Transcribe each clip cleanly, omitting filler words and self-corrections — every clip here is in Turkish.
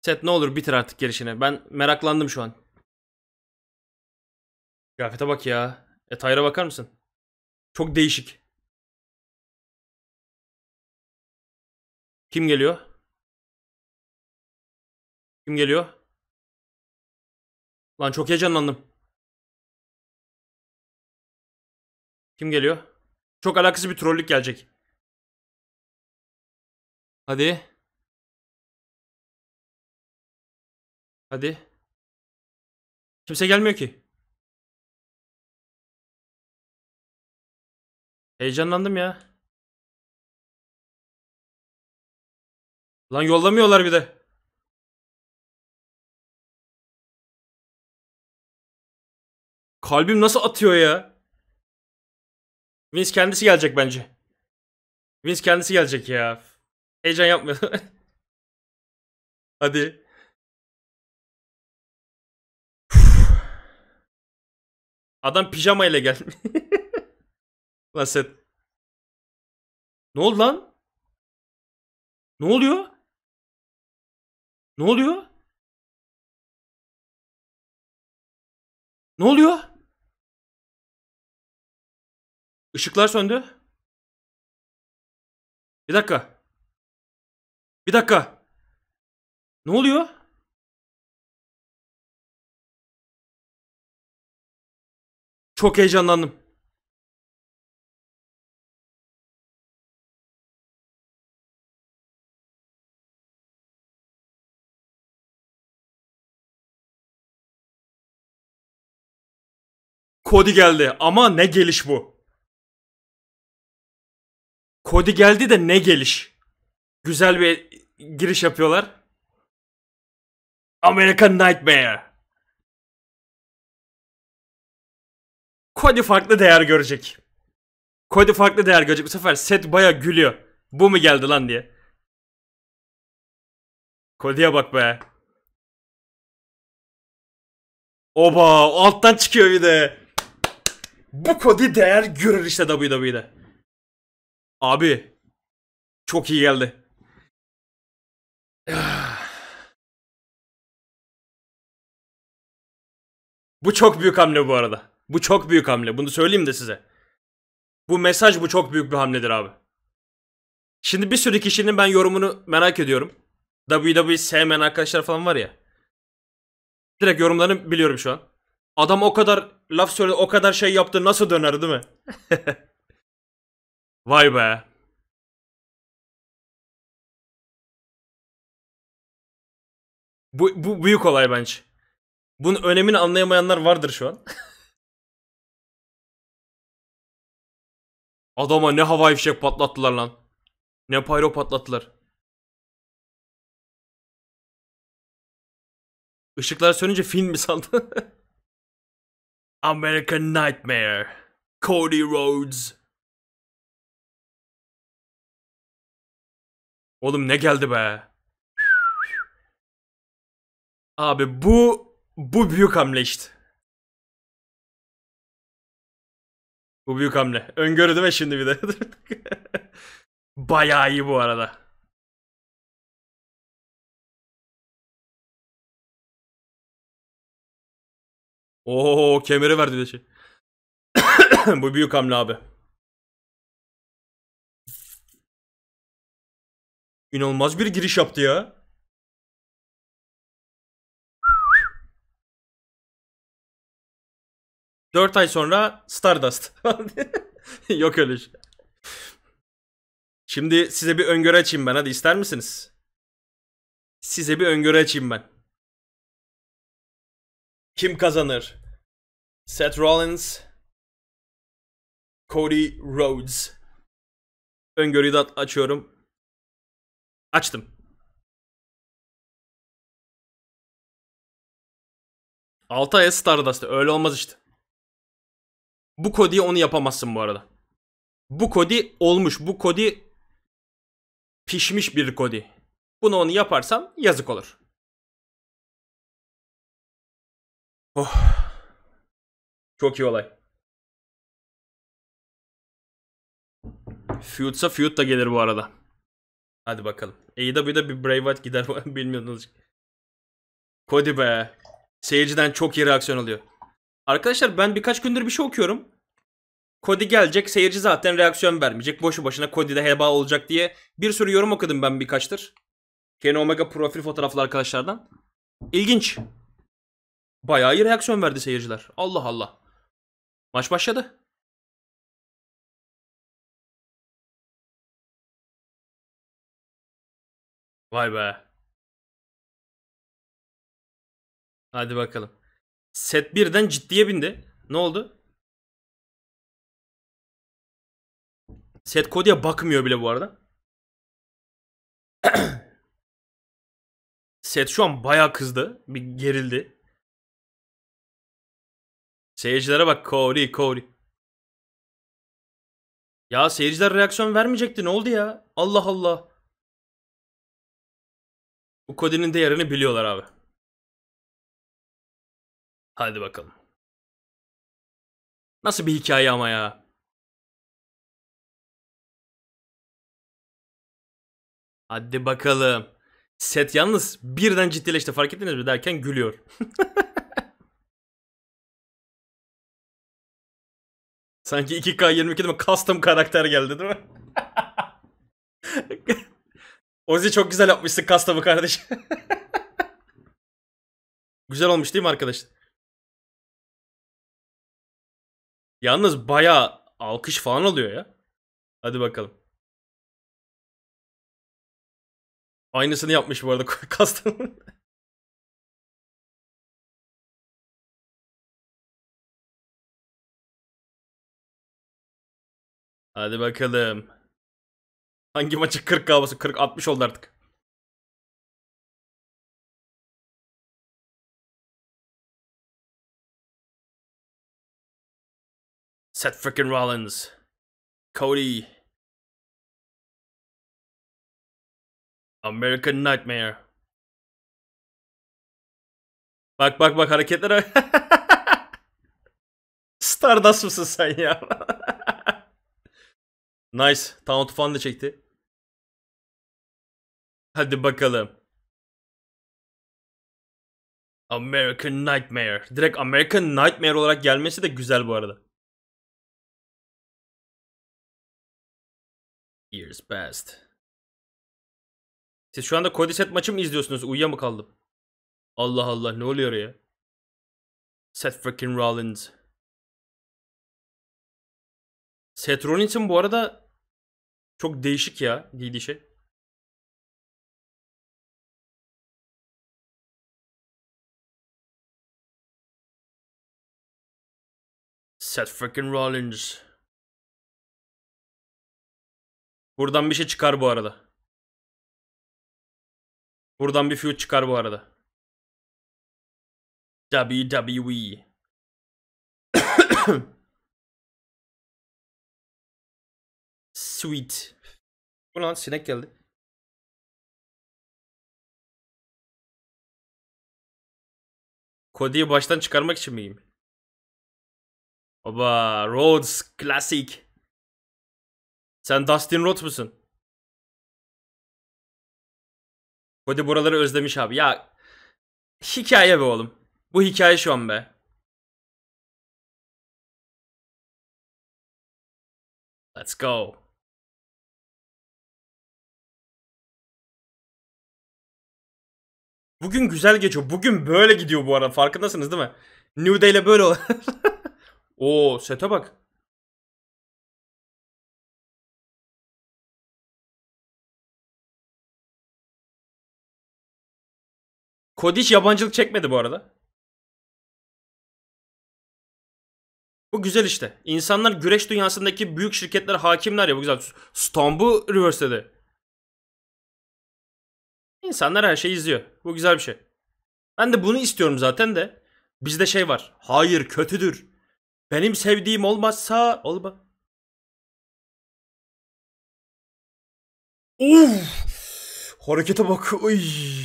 Set ne olur bitir artık girişini. Ben meraklandım şu an. Kıyafete bak ya. Tyra bakar mısın? Çok değişik. Kim geliyor? Kim geliyor? Lan çok heyecanlandım. Kim geliyor? Çok alakasız bir trollük gelecek. Hadi. Hadi. Kimse gelmiyor ki. Heyecanlandım ya. Lan yollamıyorlar bir de. Kalbim nasıl atıyor ya? Vince kendisi gelecek bence. Vince kendisi gelecek ya. Heyecan yapmıyor. Hadi. Adam pijamayla gel. Lan Seth. Ne oldu lan? Ne oluyor? Ne oluyor? Ne oluyor? Işıklar söndü. Bir dakika. Bir dakika. Ne oluyor? Çok heyecanlandım. Cody geldi ama ne geliş bu. Cody geldi de ne geliş. Güzel bir giriş yapıyorlar. American Nightmare. Cody farklı değer görecek. Cody farklı değer görecek. Bu sefer Seth baya gülüyor. Bu mu geldi lan diye. Cody'ye bak be. Oba alttan çıkıyor bir de. Bu Cody değer görür işte WWE'de. Abi çok iyi geldi. Bu çok büyük hamle bu arada. Bu çok büyük hamle. Bunu söyleyeyim de size. Bu mesaj bu çok büyük bir hamledir abi. Şimdi bir sürü kişinin ben yorumunu merak ediyorum. WWE sevmeyen arkadaşlar falan var ya. Direkt yorumlarını biliyorum şu an. Adam o kadar laf söyledi, o kadar şey yaptı, nasıl döner değil mi? Vay be. Bu büyük olay bence. Bunun önemini anlayamayanlar vardır şu an. Adama ne havai fişek patlattılar lan. Ne pyro patlattılar. Işıklar sönünce film mi sandı? American Nightmare. Cody Rhodes. Oğlum ne geldi be. Abi bu büyük hamle işte. Bu büyük hamle. Öngörü değil mi şimdi bir de? Bayağı iyi bu arada. Oo kemeri verdi bir de şey. Bu büyük hamle abi. İnanılmaz bir giriş yaptı ya. Dört ay sonra Stardust. Yok öyle şey. Şimdi size bir öngörü açayım ben. Hadi ister misiniz? Size bir öngörü açayım ben. Kim kazanır? Seth Rollins, Cody Rhodes. Öngörüyü de açıyorum. Açtım. Altı aya Stardust. Öyle olmaz işte. Bu Cody'ye onu yapamazsın bu arada. Bu Cody olmuş. Bu Cody pişmiş bir Cody. Bunu onu yaparsan yazık olur. Oh. Çok iyi olay. Feud'sa Feud da gelir bu arada. Hadi bakalım. AEW'da bir Bray Wyatt gider bilmiyordunuz. Cody be. Seyirciden çok iyi reaksiyon alıyor. Arkadaşlar ben birkaç gündür bir şey okuyorum. Cody gelecek, seyirci zaten reaksiyon vermeyecek. Boşu boşuna Cody de heba olacak diye bir sürü yorum okudum ben birkaçtır. Kenny Omega profil fotoğraflı arkadaşlardan. İlginç. Bayağı iyi reaksiyon verdi seyirciler. Allah Allah. Maç başladı. Vay be. Hadi bakalım. Set birden ciddiye bindi. Ne oldu? Set Cody'ye bakmıyor bile bu arada. Set şu an bayağı kızdı. Bir gerildi. Seyircilere bak, Cody, Cody. Ya seyirciler reaksiyon vermeyecekti. Ne oldu ya? Allah Allah. Bu Cody'nin değerini biliyorlar abi. Hadi bakalım. Nasıl bir hikaye ama ya. Hadi bakalım. Set yalnız birden ciddileşti, fark ettiniz mi derken gülüyor. Sanki 2K22'de mi custom karakter geldi değil mi? Ozi çok güzel yapmışsın custom'ı kardeş. Güzel olmuş değil mi arkadaşlar? Yalnız bayağı alkış falan oluyor ya. Hadi bakalım. Aynısını yapmış bu arada custom. Hadi bakalım. Hangi maçı 40 kalması? 40-60 oldu artık. Seth freaking Rollins. Cody. American Nightmare. Bak bak bak hareketlere. Stardust mısın sen ya? Nice. Taunt falan da çekti. Hadi bakalım. American Nightmare. Direkt American Nightmare olarak gelmesi de güzel bu arada. Years past. Siz şu anda Cody set maçı mı izliyorsunuz? Uyuya mı kaldım? Allah Allah, ne oluyor ya? Seth freaking Rollins. Seth Rollins'in bu arada çok değişik ya giydiği şey. Seth freaking Rollins. Buradan bir şey çıkar bu arada. Buradan bir feud çıkar bu arada. WWE. Sweet. Bu lan, sinek geldi. Cody'yi baştan çıkarmak için miyim? Baba Rhodes Classic. Sen Dustin Rhodes musun? Cody buraları özlemiş abi. Ya hikaye be oğlum. Bu hikaye şu an be. Let's go. Bugün güzel geçiyor. Bugün böyle gidiyor bu arada. Farkındasınız değil mi? New Day ile böyle Oo, sete bak. Cody hiç yabancılık çekmedi bu arada. Bu güzel işte. İnsanlar güreş dünyasındaki büyük şirketler hakimler ya, bu güzel. Stomp'u reverse'ledi. İnsanlar her şeyi izliyor. Bu güzel bir şey. Ben de bunu istiyorum zaten de. Bizde şey var. Hayır, kötüdür. Benim sevdiğim olmazsa olma. Uf! Harekete bak. Uy.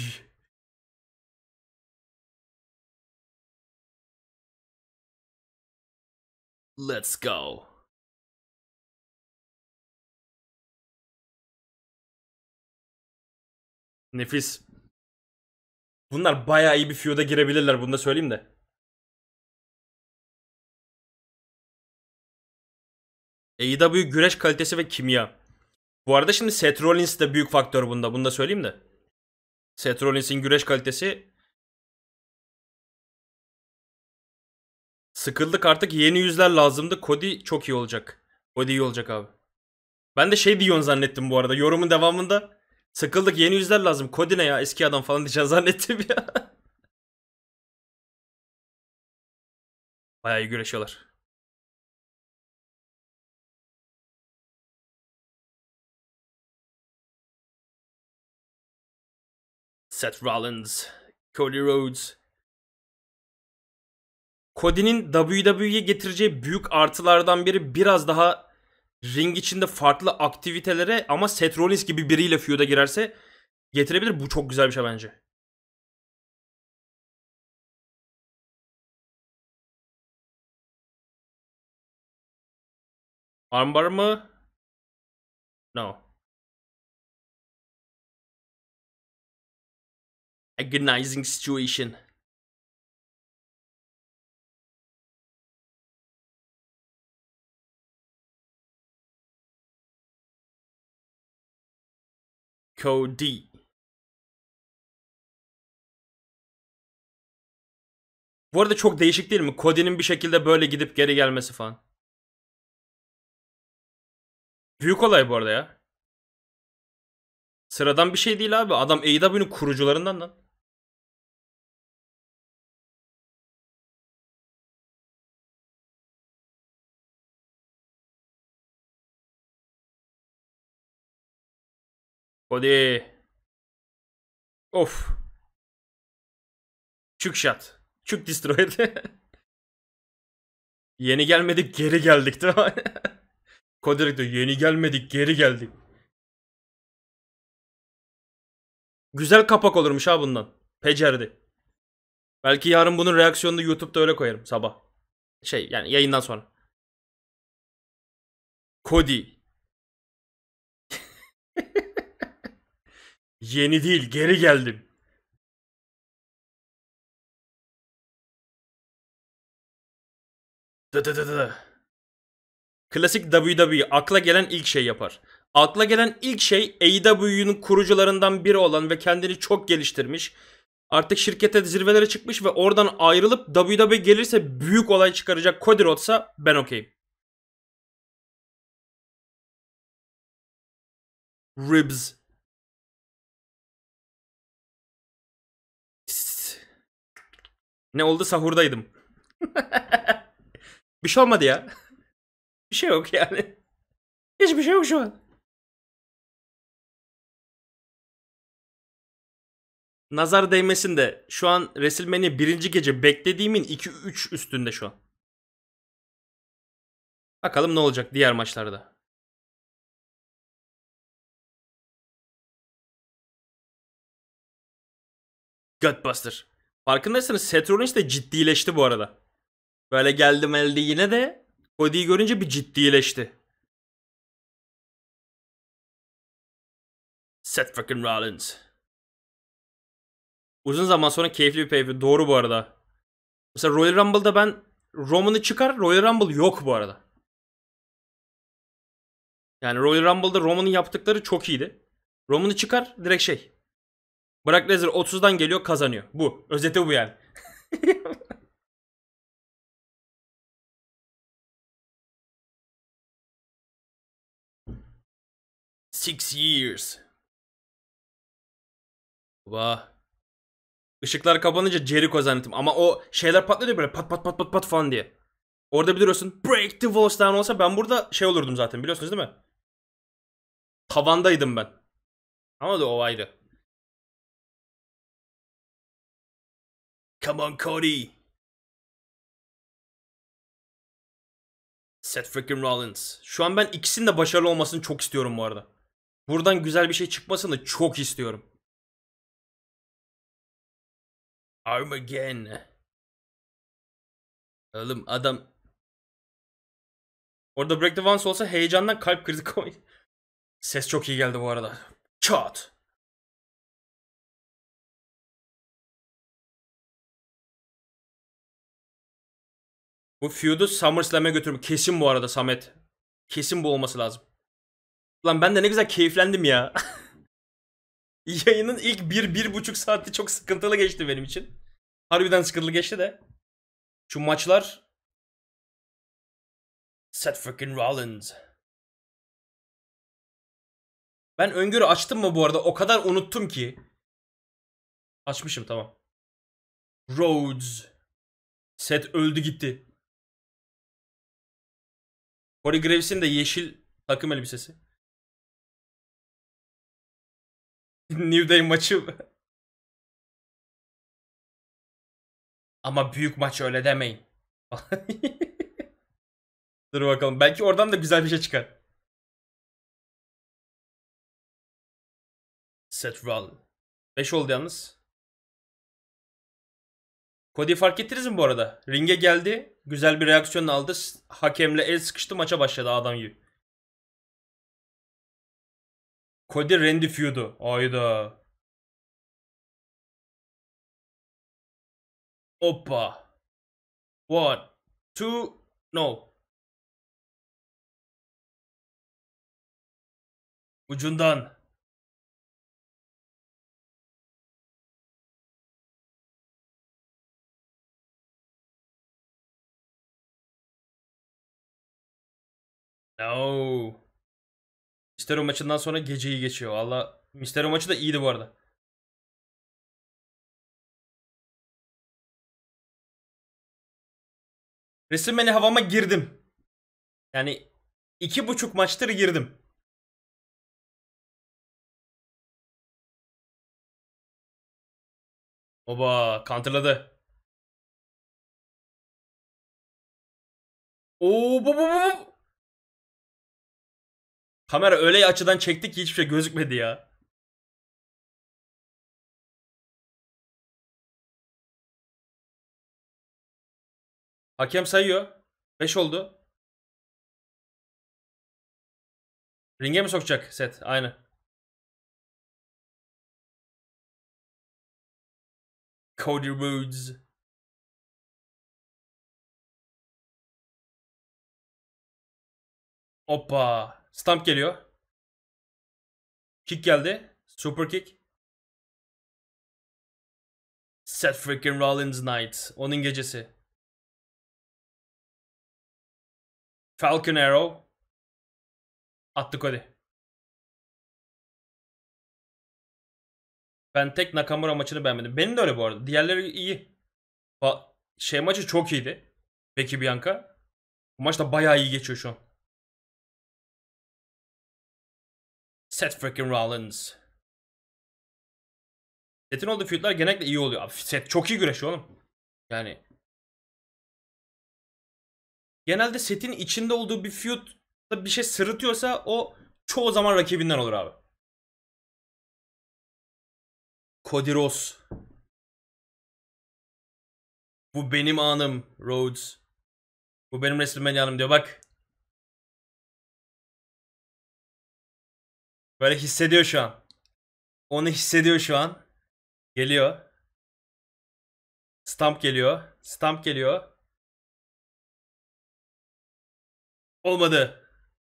Let's go. Nefis. Bunlar bayağı iyi bir feud'a girebilirler, bunu da söyleyeyim de. AEW güreş kalitesi ve kimya. Bu arada şimdi Seth Rollins de büyük faktör bunda. Bunu da söyleyeyim de. Seth Rollins'in güreş kalitesi. Sıkıldık artık, yeni yüzler lazımdı. Cody çok iyi olacak. Cody iyi olacak abi. Ben de şey diyorsun zannettim bu arada. Yorumun devamında. Sıkıldık, yeni yüzler lazım. Cody ne ya, eski adam falan diyeceğim zannettim ya. Bayağı iyi güreşiyorlar. Seth Rollins. Cody Rhodes. Cody'nin WWE'ye getireceği büyük artılardan biri biraz daha ring içinde farklı aktivitelere, ama Seth Rollins gibi biriyle feud'a girerse getirebilir. Bu çok güzel bir şey bence. Armbar mı? No. Agonizing situation. Cody. Bu arada çok değişik değil mi? Cody'nin bir şekilde böyle gidip geri gelmesi falan. Büyük olay bu arada ya. Sıradan bir şey değil abi. Adam AEW'nin kurucularından lan. Cody. Of. Çük shot. Çük destroyed. Yeni gelmedik, geri geldik değil mi? Cody diyor, yeni gelmedik, geri geldik. Güzel kapak olurmuş ha bundan. Pecerdi. Belki yarın bunun reaksiyonunu YouTube'da öyle koyarım sabah. Şey yani yayından sonra. Cody. Yeni değil, geri geldim. Dı dı dı dı. Klasik WWE akla gelen ilk şey yapar. Akla gelen ilk şey AEW'nun kurucularından biri olan ve kendini çok geliştirmiş. Artık şirkete zirvelere çıkmış ve oradan ayrılıp WWE gelirse büyük olay çıkaracak Cody Rhodes'a ben okeyim. Ribs. Ne oldu, sahurdaydım. Bir şey olmadı ya. Bir şey yok yani. Hiçbir şey yok şu an. Nazar değmesin de şu an WrestleMania birinci gece beklediğimin 2-3 üstünde şu an. Bakalım ne olacak diğer maçlarda. Gutbuster. Farkındaysanız Seth Rollins de ciddileşti bu arada. Böyle geldim elde yine de Cody'yi görünce bir ciddileşti. Seth fucking Rollins. Uzun zaman sonra keyifli bir pay. Doğru bu arada. Mesela Royal Rumble'da ben Roman'ı çıkar, Royal Rumble yok bu arada. Yani Royal Rumble'da Roman'ın yaptıkları çok iyiydi. Roman'ı çıkar direkt şey. Brock Lesnar 30'dan geliyor, kazanıyor. Bu. Özeti bu yani. 6 years. Vah. Işıklar kapanınca Jericho zannettim. Ama o şeyler patlıyor böyle pat pat pat pat pat falan diye. Orada biliyorsun break the walls down olsa ben burada şey olurdum zaten, biliyorsunuz değil mi? Tavandaydım ben. Ama da o ayrı. Come on Cody. Seth freaking Rollins. Şu an ben ikisinin de başarılı olmasını çok istiyorum bu arada. Buradan güzel bir şey çıkmasını çok istiyorum. Armageddon. Oğlum adam... Orada Break the Once olsa heyecandan kalp krizi koy. Ses çok iyi geldi bu arada. Çat. Bu feud'u SummerSlam'e götürüm. Kesin bu arada Samet. Kesin bu olması lazım. Lan ben de ne güzel keyiflendim ya. Yayının ilk 1-1,5 saati çok sıkıntılı geçti benim için. Harbiden sıkıntılı geçti de. Şu maçlar... Seth freaking Rollins. Ben öngörü açtım mı bu arada? O kadar unuttum ki. Açmışım, tamam. Rhodes. Seth öldü gitti. Corey Graves'in de yeşil takım elbisesi. New Day maçı. Ama büyük maç öyle demeyin. Dur bakalım. Belki oradan da güzel bir şey çıkar. Seth Rollins. 5 oldu yalnız. Cody fark ettiniz mi bu arada? Ringe geldi. Güzel bir reaksiyon aldı. Hakemle el sıkıştı. Maça başladı adam gibi. Cody Randy feud'u. Ayda. Hoppa. One. Two. No. Ucundan. No. Mysterio maçından sonra geceyi geçiyor. Valla Mysterio maçı da iyiydi bu arada. WrestleMania havama girdim. Yani 2,5 maçtır girdim. Oba counterladı. Oo bu. Kamera öyle açıdan çekti ki hiçbir şey gözükmedi ya. Hakem sayıyor. 5 oldu. Ringe mi sokacak Seth? Aynı. Cody Rhodes. Hoppa. Stamp geliyor. Kick geldi. Super kick. Seth freaking Rollins night. Onun gecesi. Falcon Arrow. Attı Cody. Ben tek Nakamura maçını beğenmedim. Benim de öyle bu arada. Diğerleri iyi. Şey maçı çok iyiydi. Becky Bianca. Bu maç da bayağı iyi geçiyor şu an. Seth freaking Rollins. Seth'in olduğu feud'lar genellikle iyi oluyor. Abi Seth çok iyi güreşiyor oğlum. Yani genelde Seth'in içinde olduğu bir feud'da bir şey sırıtıyorsa o çoğu zaman rakibinden olur abi. Cody Rhodes. Bu benim anım Rhodes. Bu benim WrestleMania anım diyor bak. Böyle hissediyor şu an. Onu hissediyor şu an. Geliyor. Stamp geliyor. Stamp geliyor. Olmadı.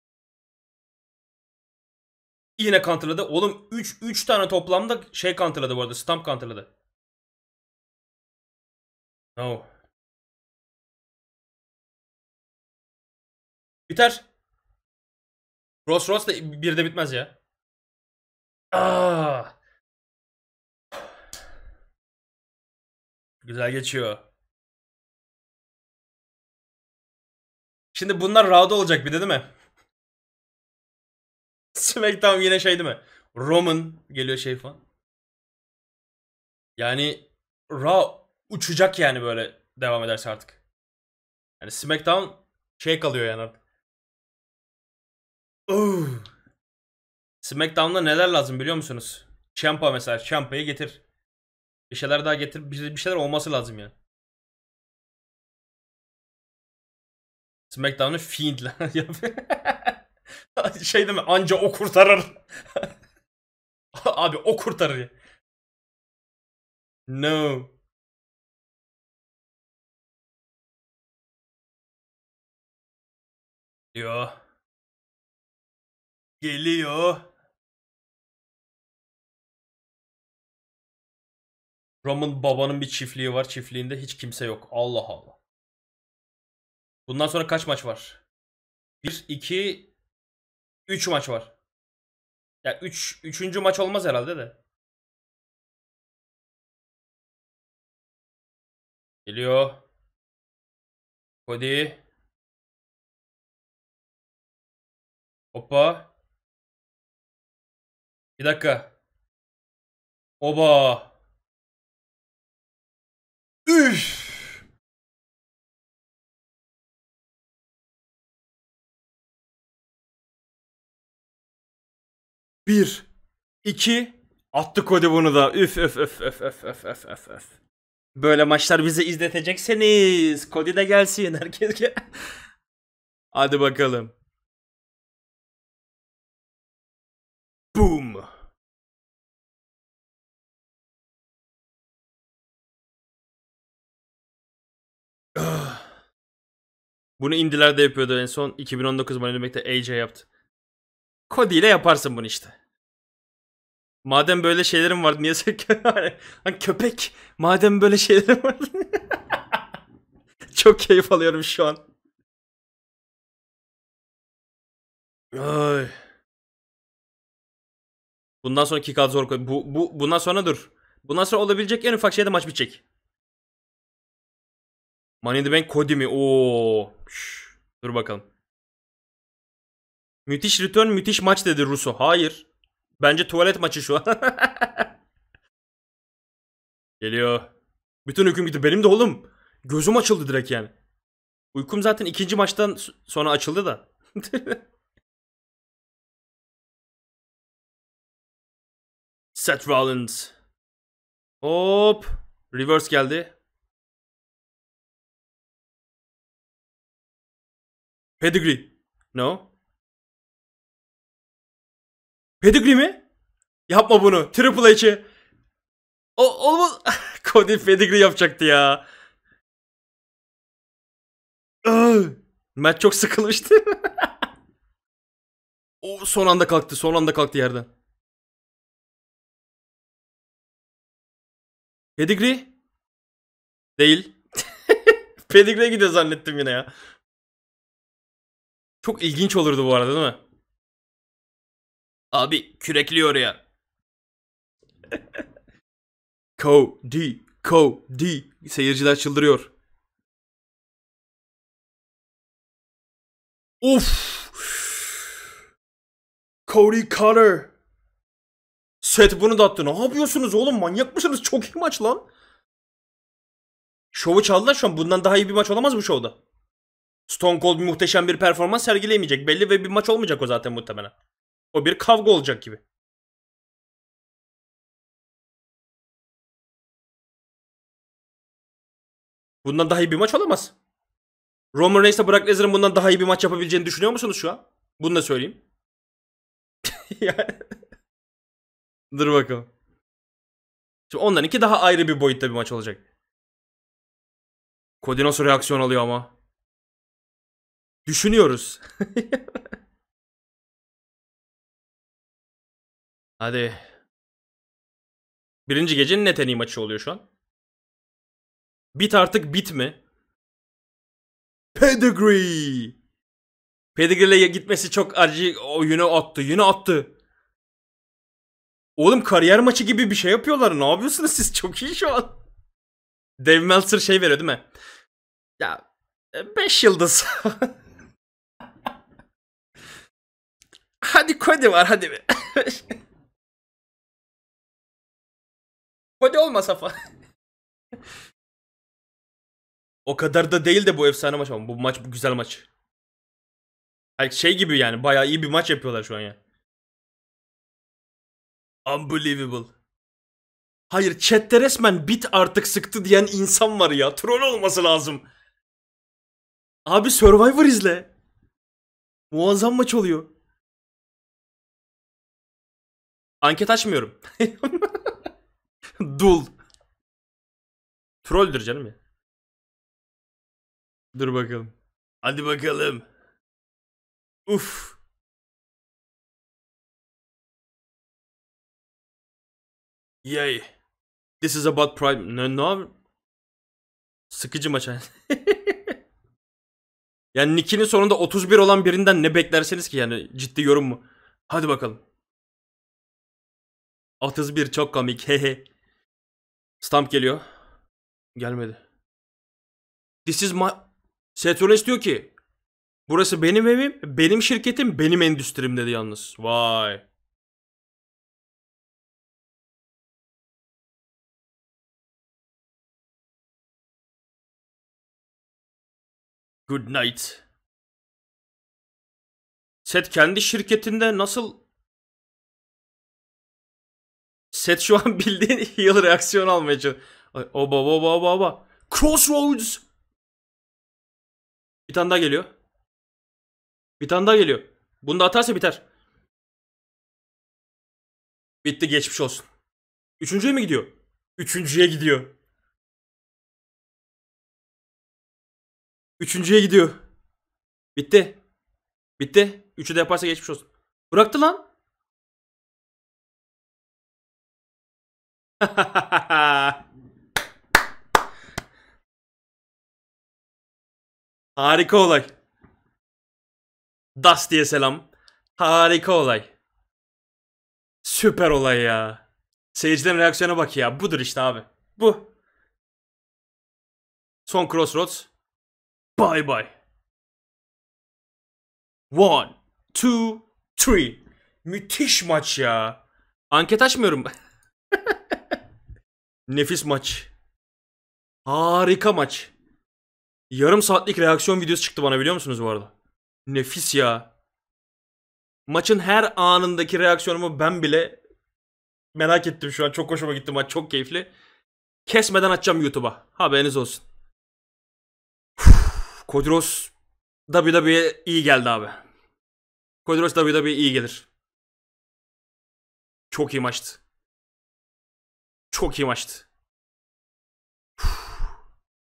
Yine counterladı. Oğlum 3 tane toplamda şey counterladı bu arada. Stamp counterladı. No. Biter. Ross da bir de bitmez ya. Aa, güzel geçiyor. Şimdi bunlar Raw'da olacak bir de değil mi? SmackDown yine şey değil mi? Roman geliyor şey falan. Yani Raw uçacak yani böyle devam ederse artık. Yani SmackDown şey kalıyor yani artık. SmackDown'da neler lazım biliyor musunuz? Ciampa mesela. Ciampa'yı getir. Bir şeyler daha getir. Bir şeyler olması lazım yani. SmackDown'u Fiend'le şey değil mi? Anca o kurtarır. Abi o kurtarır. No. Geliyor. Geliyor. Roman babanın bir çiftliği var. Çiftliğinde hiç kimse yok. Allah Allah. Bundan sonra kaç maç var? 1, 2, 3 maç var. Ya üçüncü maç olmaz herhalde de. Geliyor. Cody. Hoppa. Bir dakika. Oba. Üf. Bir. İki. Attı Cody bunu da. Üf üf üf üf üf üf üf üf üf. Böyle maçlar bize izletecekseniz. Cody de gelsin. Herkes gel. Hadi bakalım. Boom. Bunu indiler de yapıyordu en son. 2019 Money in the Bank'te AJ yaptı. Cody ile yaparsın bunu işte. Madem böyle şeylerim var niye hani köpek. Madem böyle şeylerim var. Çok keyif alıyorum şu an. Ay. Bundan sonra kick out zor koy. Bundan sonra dur. Bundan sonra olabilecek en ufak şeyde maç bitecek. Money in the Bank Cody mi? Oo. Şş. Dur bakalım. Müthiş return, müthiş maç dedi Russo. Hayır. Bence tuvalet maçı şu an. Geliyor. Bütün hüküm gitti. Benim de oğlum. Gözüm açıldı direkt yani. Uykum zaten ikinci maçtan sonra açıldı da. Seth Rollins. Hop. Reverse geldi. Pedigree. No. Pedigree mi? Yapma bunu. Triple H'e. Olmaz. Cody pedigree yapacaktı ya. Matt çok sıkılmıştı. O son anda kalktı. Son anda kalktı yerden. Pedigree? Değil. Pedigree'ye gidiyor zannettim yine ya. Çok ilginç olurdu bu arada değil mi? Abi kürekliyor ya. Cody. Cody. Seyirciler çıldırıyor. Of. Cody Carter. Seth bunu da attı. Ne yapıyorsunuz oğlum? Manyak mısınız? Çok iyi maç lan. Şovu çaldılar şu an. Bundan daha iyi bir maç olamaz bu şovda. Stone Cold muhteşem bir performans sergileyemeyecek. Belli ve bir maç olmayacak o zaten muhtemelen. O bir kavga olacak gibi. Bundan daha iyi bir maç olamaz. Roman Reigns'le Brock Lesnar'ın bundan daha iyi bir maç yapabileceğini düşünüyor musunuz şu an? Bunu da söyleyeyim. Dur bakalım. Şimdi onlarınki daha ayrı bir boyutta bir maç olacak. Cody nasıl reaksiyon alıyor ama. Düşünüyoruz. Hadi. Birinci gecenin net en iyi maçı oluyor şu an. Bit artık bit mi? Pedigree. Pedigree'le gitmesi çok acı. O yine attı. Yine attı. Oğlum kariyer maçı gibi bir şey yapıyorlar. Ne yapıyorsunuz siz? Çok iyi şu an. Dave Meltzer şey veriyor değil mi? Ya 5 yıldız. Hadi Cody var hadi be. Cody olmasa falan. O kadar da değil de bu efsane maç ama bu maç bu güzel maç. Hani şey gibi yani bayağı iyi bir maç yapıyorlar şu an ya. Unbelievable. Hayır chatte resmen bit artık sıktı diyen insan var ya. Troll olması lazım. Abi Survivor izle. Muazzam maç oluyor. Anket açmıyorum. Dul. Trolldür canım ya. Dur bakalım. Hadi bakalım. Uf. Yay. This is about prime. Ne abi? Sıkıcı maç. Yani Nicky'nin sonunda 31 olan birinden ne beklerseniz ki yani ciddi yorum mu? Hadi bakalım. 31 çok komik. Hehe. Stamp geliyor. Gelmedi. This is my... Seth Rollins diyor ki burası benim evim, benim şirketim, benim endüstrim dedi yalnız. Vay. Good night. Seth kendi şirketinde nasıl... Seth şu an bildiğin heel reaksiyon almaya çalışıyor. Oba oba oba oba. Crossroads. Bir tane daha geliyor. Bir tane daha geliyor. Bunu da atarsa biter. Bitti, geçmiş olsun. Üçüncüye mi gidiyor? Üçüncüye gidiyor. Üçüncüye gidiyor. Bitti. Bitti. Üçü de yaparsa geçmiş olsun. Bıraktı lan. Harika olay. Dusty'ye selam. Harika olay. Süper olay ya. Seyircilerin reaksiyona bak ya. Budur işte abi. Bu. Son Crossroads. Bye bye. 1, 2, 3. Müthiş maç ya. Anket açmıyorum. Nefis maç. Harika maç. Yarım saatlik reaksiyon videosu çıktı bana, biliyor musunuz bu arada? Nefis ya. Maçın her anındaki reaksiyonumu ben bile merak ettim şu an. Çok hoşuma gitti maç. Çok keyifli. Kesmeden açacağım YouTube'a. Haberiniz olsun. Cody Rhodes WWE'ye iyi geldi abi. Cody Rhodes WWE'ye iyi gelir. Çok iyi maçtı. Çok iyi maçtı.